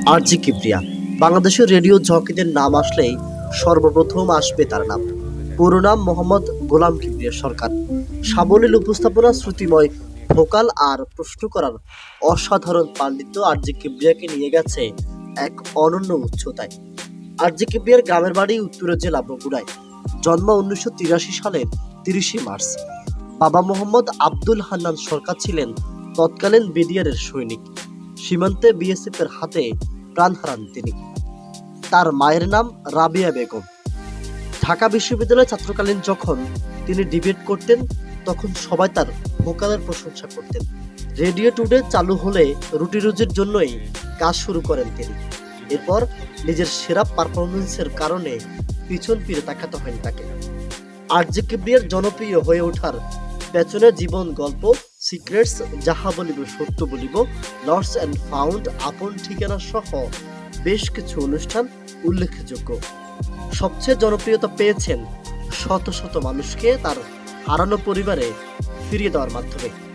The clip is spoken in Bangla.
আরজি কিবরিয়া বাংলাদেশের রেডিও জকিদের নাম আসলেই সর্বপ্রথম আসবে তার নাম। পুরো নাম মোহাম্মদ গোলাম কিবরিয়া সরকার। সাবলীল উপস্থাপনা, শ্রুতিময় ভোকাল আর প্রশ্ন করার অসাধারণ পাণ্ডিত্য আরজি কিবরিয়াকে নিয়ে গেছে এক অনন্য উচ্চতায়। আরজি কিবরিয়ার গ্রামের বাড়ি উত্তরা জেলা বগুড়ায়। জন্ম 1983 সালের 30 মার্চ। বাবা মোহাম্মদ আব্দুল হান্নান সরকার ছিলেন তৎকালীন বিডিআরের সৈনিক। সীমান্তে বিএসএফ এর হাতে প্রাণ হারান তিনি। তার মায়ের নাম রাবিয়া বেগম। ঢাকা বিশ্ববিদ্যালয়ে ছাত্রকালীন যখন তিনি ডিবেট করতেন, তখন সবাই তার ভোকালের প্রশংসা করতেন। রেডিও টুডে চালু হলে রুটি রুজির জন্যই কাজ শুরু করেন তিনি। এরপর নিজের সেরা পারফরমেন্সের কারণে পিছন ফিরে তাকাতে হয়নি তাকে। আরজি কিবরিয়ার জনপ্রিয় হয়ে ওঠার পেছনে জীবন গল্প, সিক্রেটস, যাহা বলিব সত্য বলিব, লস্ট অ্যান্ড ফাউন্ড, আপন ঠিকানা সহ বেশ কিছু অনুষ্ঠান উল্লেখযোগ্য। সবচেয়ে জনপ্রিয়তা পেয়েছেন শত শত মানুষকে তার হারানো পরিবারে ফিরিয়ে দেওয়ার মাধ্যমে।